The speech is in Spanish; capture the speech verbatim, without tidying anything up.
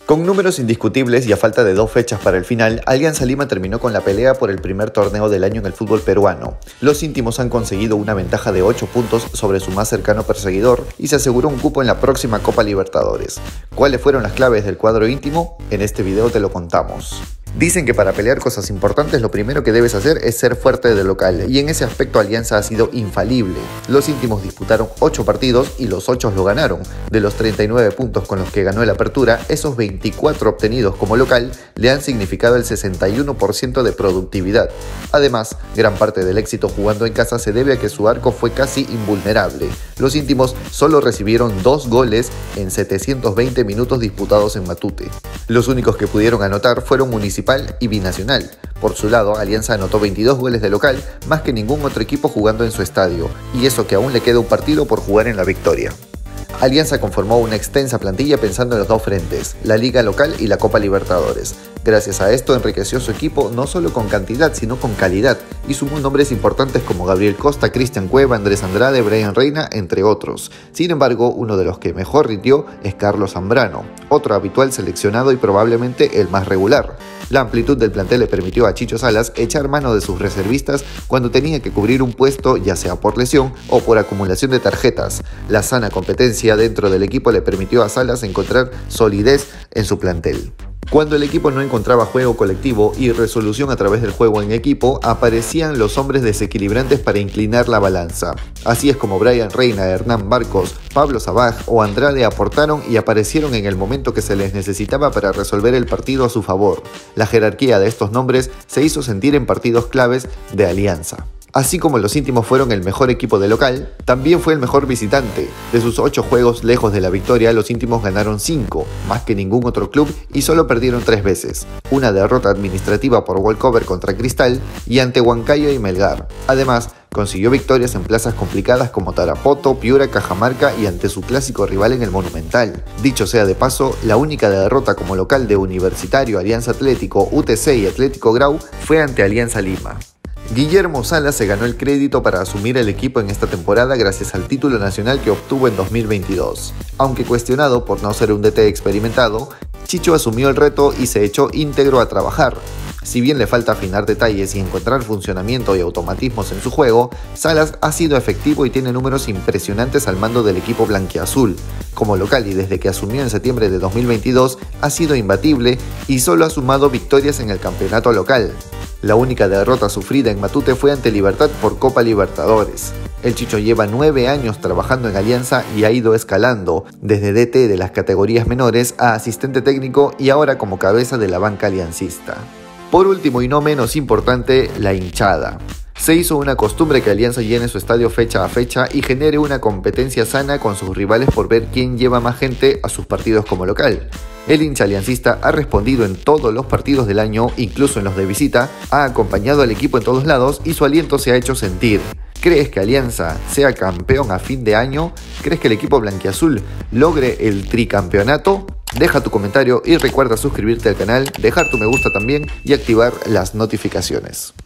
Con números indiscutibles y a falta de dos fechas para el final, Alianza Lima terminó con la pelea por el primer torneo del año en el fútbol peruano. Los íntimos han conseguido una ventaja de ocho puntos sobre su más cercano perseguidor y se aseguró un cupo en la próxima Copa Libertadores. ¿Cuáles fueron las claves del cuadro íntimo? En este video te lo contamos. Dicen que para pelear cosas importantes lo primero que debes hacer es ser fuerte de local, y en ese aspecto Alianza ha sido infalible. Los íntimos disputaron ocho partidos y los ocho lo ganaron. De los treinta y nueve puntos con los que ganó el Apertura, esos veinticuatro obtenidos como local le han significado el sesenta y uno por ciento de productividad. Además, gran parte del éxito jugando en casa se debe a que su arco fue casi invulnerable. Los íntimos solo recibieron dos goles en setecientos veinte minutos disputados en Matute. Los únicos que pudieron anotar fueron Municipal y Binacional. Por su lado, Alianza anotó veintidós goles de local, más que ningún otro equipo jugando en su estadio, y eso que aún le queda un partido por jugar en la victoria. Alianza conformó una extensa plantilla pensando en los dos frentes, la Liga Local y la Copa Libertadores. Gracias a esto enriqueció su equipo no solo con cantidad sino con calidad y sumó nombres importantes como Gabriel Costa, Cristian Cueva, Andrés Andrade, Brian Reina, entre otros. Sin embargo, uno de los que mejor rindió es Carlos Zambrano, otro habitual seleccionado y probablemente el más regular. La amplitud del plantel le permitió a Chicho Salas echar mano de sus reservistas cuando tenía que cubrir un puesto ya sea por lesión o por acumulación de tarjetas. La sana competencia dentro del equipo le permitió a Salas encontrar solidez en su plantel. Cuando el equipo no encontraba juego colectivo y resolución a través del juego en equipo, aparecían los hombres desequilibrantes para inclinar la balanza. Así es como Brian Reina, Hernán Barcos, Pablo Sabaj o Andrade aportaron y aparecieron en el momento que se les necesitaba para resolver el partido a su favor. La jerarquía de estos nombres se hizo sentir en partidos claves de Alianza. Así como los íntimos fueron el mejor equipo de local, también fue el mejor visitante. De sus ocho juegos lejos de la victoria, los íntimos ganaron cinco, más que ningún otro club, y solo perdieron tres veces. Una derrota administrativa por walkover contra Cristal y ante Huancayo y Melgar. Además, consiguió victorias en plazas complicadas como Tarapoto, Piura, Cajamarca y ante su clásico rival en el Monumental. Dicho sea de paso, la única derrota como local de Universitario, Alianza Atlético, U T C y Atlético Grau fue ante Alianza Lima. Guillermo Salas se ganó el crédito para asumir el equipo en esta temporada gracias al título nacional que obtuvo en dos mil veintidós. Aunque cuestionado por no ser un D T experimentado, Chicho asumió el reto y se echó íntegro a trabajar. Si bien le falta afinar detalles y encontrar funcionamiento y automatismos en su juego, Salas ha sido efectivo y tiene números impresionantes al mando del equipo blanquiazul. Como local y desde que asumió en septiembre de dos mil veintidós, ha sido imbatible y solo ha sumado victorias en el campeonato local. La única derrota sufrida en Matute fue ante Libertad por Copa Libertadores. El Chicho lleva nueve años trabajando en Alianza y ha ido escalando, desde D T de las categorías menores a asistente técnico y ahora como cabeza de la banca aliancista. Por último y no menos importante, la hinchada. Se hizo una costumbre que Alianza llene su estadio fecha a fecha y genere una competencia sana con sus rivales por ver quién lleva más gente a sus partidos como local. El hincha aliancista ha respondido en todos los partidos del año, incluso en los de visita, ha acompañado al equipo en todos lados y su aliento se ha hecho sentir. ¿Crees que Alianza sea campeón a fin de año? ¿Crees que el equipo blanquiazul logre el tricampeonato? Deja tu comentario y recuerda suscribirte al canal, dejar tu me gusta también y activar las notificaciones.